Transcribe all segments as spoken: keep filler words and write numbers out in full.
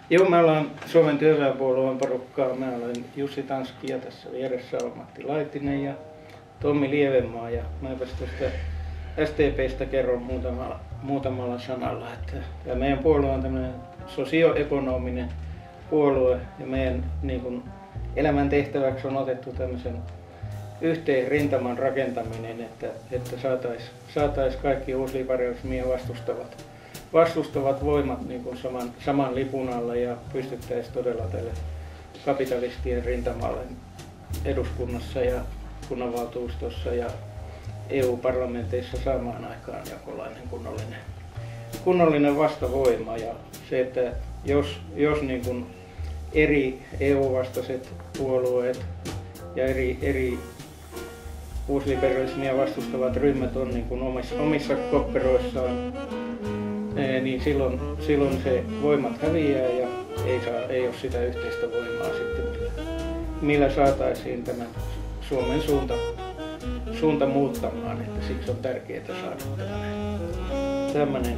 Joo, me ollaan Suomen työväenpuolueen porukkaa. Mä olen Jussi Tanski ja tässä vieressä on Matti Laitinen ja Tommi Lievenmaa. Ja mä tästä S D P:stä kerron muutamalla, muutamalla sanalla. Että tämä meidän puolue on tämmöinen sosioekonominen puolue ja meidän niin kun, elämän tehtäväksi on otettu tämmöisen yhteen rintaman rakentaminen, että, että saataisiin saatais kaikki uusliberalismia vastustavat, vastustavat voimat niin kuin saman, saman lipun alla ja pystyttäisiin todella tälle kapitalistien rintamalle eduskunnassa ja kunnanvaltuustossa ja E U-parlamenteissa saamaan aikaan jonkinlainen kunnollinen, kunnollinen vastavoima. Ja se, että jos, jos niin kuin eri E U-vastaiset puolueet ja eri, eri uusliberalismia vastustavat ryhmät on niin kuin omissa, omissa kopperoissaan, niin silloin, silloin se voimat häviää ja ei, saa, ei ole sitä yhteistä voimaa sitten, millä, millä saataisiin tämä Suomen suunta, suunta muuttamaan. Että siksi on tärkeää saada tämmöinen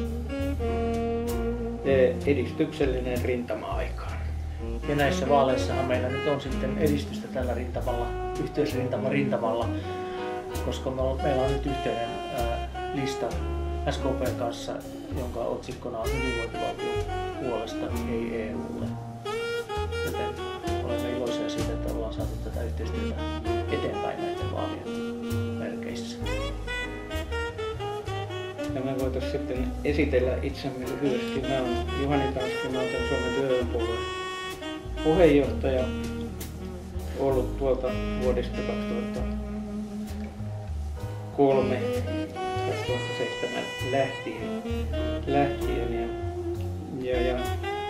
edistyksellinen rintama aikaan. Ja näissä vaaleissahan meillä nyt on sitten edistystä tällä rintamalla, yhteysrintama rintamalla, koska meillä on nyt yhteinen ää, lista S K P:n kanssa, jonka otsikkona on hyvinvointivaltion puolesta, ei E U:lle. Joten olemme iloisia siitä, että ollaan saatu tätä yhteistyötä eteenpäin näiden vaalien merkeissä. Ja me voitaisiin sitten esitellä itsemme lyhyesti. Mä olen Juhani Tanski, mä olen Suomen työväenpuolueen puheenjohtaja, ollut tuolta vuodesta kaksituhattakolme kaksituhattaseitsemän lähtien, lähtien ja, ja, ja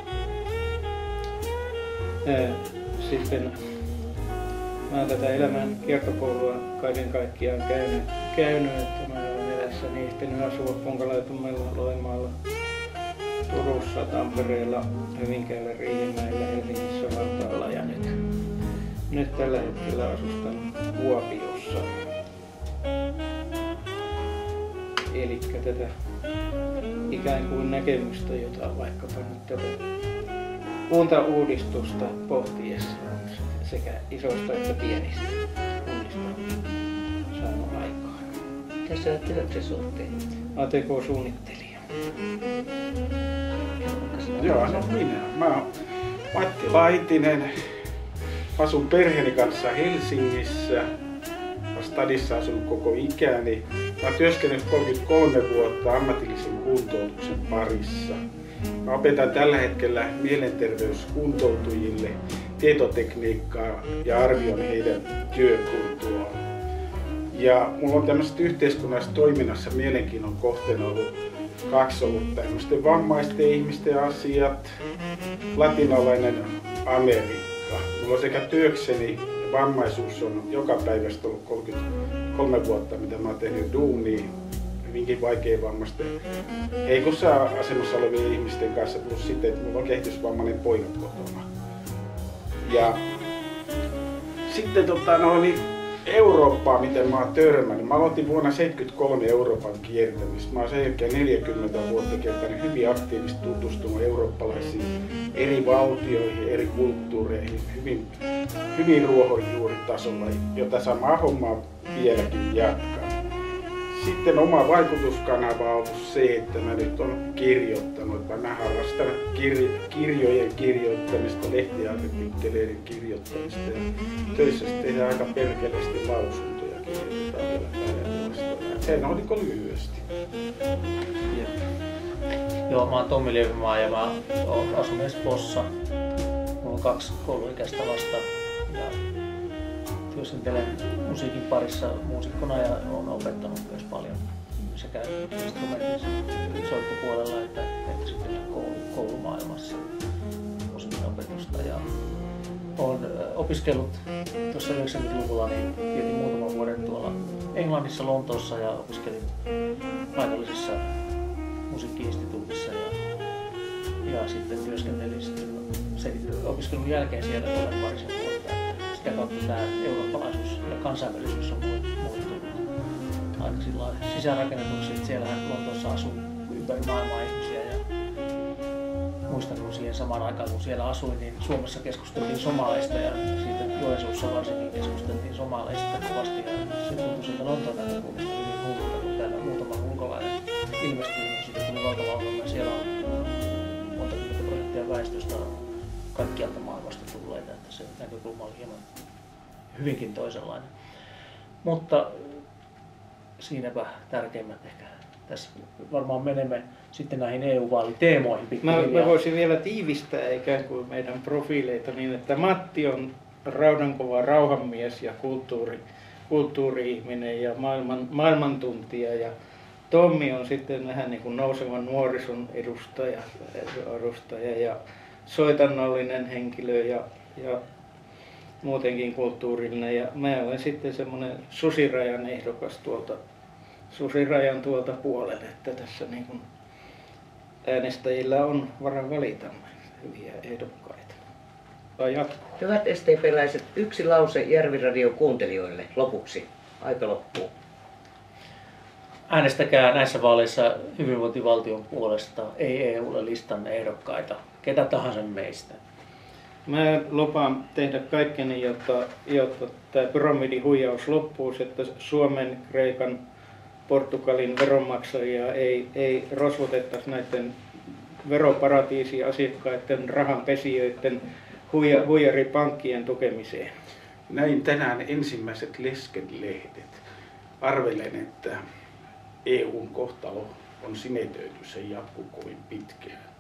ää, sitten mä oon tätä elämän kiertokoulua kaiken kaikkiaan käynyt, käynyt että mä olen elässäni ehtinyt asua Punkalaitumella, Loimaalla, Turussa, Tampereella, Hyvinkäällä, Riihimäellä, Helsingissä, Vantaalla ja nyt, nyt tällä hetkellä asustan Kuopiossa. Eli tätä ikään kuin näkemystä, jota vaikkapa nyt tätä kuntauudistusta pohtiessa on sekä isoista että pienistä kunnista saanut aikaan. Mitä sä työksessä olet tehnyt? A T K-suunnittelija. Joo, no minä. Mä oon Matti Laitinen. Asun perheeni kanssa Helsingissä. Olen stadissa asunut koko ikäni. Mä oon työskennellyt kolmekymmentäkolme vuotta ammatillisen kuntoutuksen parissa. Mä opetan tällä hetkellä mielenterveyskuntoutujille tietotekniikkaa ja arvioin heidän työkuntoaan. Ja mulla on tämmöisessä yhteiskunnallisessa toiminnassa mielenkiinnon kohteena ollut kaksi ollut tämmöisten vammaisten ihmisten asiat, latinalainen Amerikka. Mulla on sekä työkseni vammaisuus on joka päivästä ollut kolmekymmentäkolme vuotta, mitä mä oon tehnyt duunia hyvinkin vaikeavammaisten heikossa asemassa olevien ihmisten kanssa, plus sitten, että mulla on kehitysvammainen poika kotona. Ja sitten tota, no, niin Eurooppaa, miten mä oon törmännyt. Mä aloitin vuonna seitsemänkymmentäkolme Euroopan kiertämistä. Mä oon sen jälkeen neljäkymmentä vuotta kiertänyt hyvin aktiivisesti tutustunut eurooppalaisiin eri valtioihin, eri kulttuureihin, hyvin, hyvin ruohonjuuritasolla, jota samaa hommaa vieläkin jatkan. Sitten oma vaikutuskanava on ollut se, että mä nyt olen kirjoittanut. Mä harrastan kir- kirjojen kirjoittamista, lehtiartikkeleiden kirjoittamista ja töissä tehdään aika perkeleesti lausuntoja, kirjoitetaan vielä päivänvuorosta. Se on niin lyhyesti. Jep. Joo, mä oon Tommi Lievenmaa ja mä asun Espoossa. Mulla on kaksi kouluikäistä lasta ja työskentelen musiikin parissa muusikkona ja olen opettanut myös paljon sekä instrumentin soittopuolella että, että sitten koulu, koulumaailmassa musiikin opetusta. Ja olen opiskellut tuossa yhdeksänkymmentäluvulla, niin vietin muutaman vuoden tuolla Englannissa, Lontoossa ja opiskelin paikallisessa musiikki-instituutissa ja, ja sitten työskentelin sitten sen opiskelun jälkeen siellä tuolla parisen vuotta. Sitä kautta tämä eurooppalaisuus ja kansainvälisyys on muuttunut aika sisäänrakennetuksi. Siellähän Lontoossa asuu ympäri maailmaa ihmisiä ja muistan, kun siihen samaan aikaan kun siellä asuin, niin Suomessa keskusteltiin somaleista ja siitä Joensuussa varsinkin keskusteltiin somaleista kovasti. Ja se tuntui sieltä Lontoon näkökulmasta hyvin hullulta, kun täällä muutama ulkolainen ilmestyi, niin siitä tuli valtava ongelma. Siellä on monta kymmentä prosenttia väestöstä kaikkialta maailmasta tulleita, että se näkökulma oli hieman hyvinkin toisenlainen. Mutta siinäpä tärkeimmät ehkä. Tässä varmaan menemme sitten näihin E U-vaaliteemoihin pikkuhiljaa. Mä, mä voisin vielä tiivistää ikään kuin meidän profiileita niin, että Matti on raudankova rauhanmies ja kulttuuri, kulttuuri-ihminen ja maailman, maailmantuntija. Ja Tommi on sitten vähän niin kuin nousevan nuorison edustaja, edustaja ja soitannallinen henkilö ja, ja muutenkin kulttuurillinen. Ja mä olen sitten semmoinen Susirajan ehdokas tuolta, Susirajan tuolta puolelle, että tässä niin kuin äänestäjillä on varaa valita hyviä ehdokkaita. Tai jatkuu. Hyvät S T P-läiset, yksi lause Järviradio kuuntelijoille lopuksi. Aika loppuu. Äänestäkää näissä vaaleissa hyvinvointivaltion puolesta, ei E U:lle listan ehdokkaita, ketä tahansa meistä. Mä lupaan tehdä kaikkeni, jotta, jotta tämä pyramidihuijaus loppuu, että Suomen, Kreikan, Portugalin veronmaksajia ei, ei rosvotettaisi näiden veroparatiisiasiakkaiden, rahanpesijöiden, huija, huijaripankkien tukemiseen. Näin tänään ensimmäiset leskenlehdet. Arvelen, että E U:n kohtalo on sinetöity, se jatkuu kovin pitkään.